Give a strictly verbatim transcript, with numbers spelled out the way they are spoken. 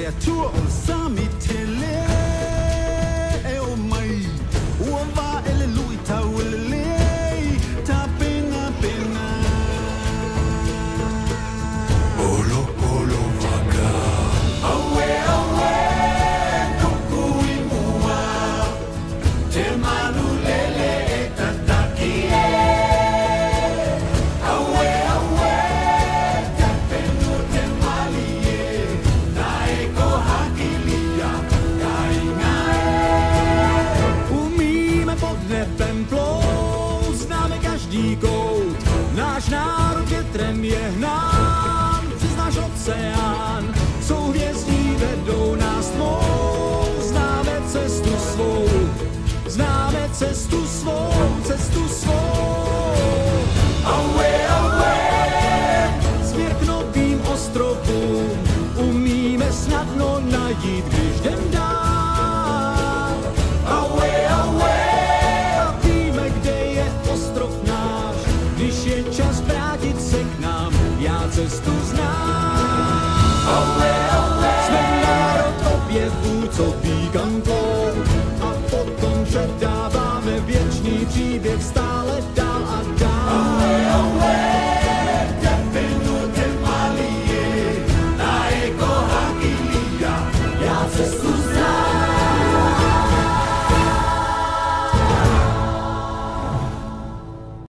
kreatur sami tele o mai uava ele luita ulele ta pena pena olo olo vaca awe awe kokui mua te manu lele tatakie awe awe te penu te malie naeko hakilia kaingae umíme pod nebem plout, známe každý kout, náš národ větrem je hnán přes náš oceán, souhvězdí vedou nás tmou, známe cestu svou, známe cestu svou, cestu svou. Awe, awe, směr k novým ostrovům, umíme snadno najít, když jdem dál. Awe, awe, a víme, kde je ostrov náš, když je čas vrátit se k nám, já cestu znám. Awe, awe, jsme národ objevů, co ví kam plou, a potom předáváme věčný příběh stále.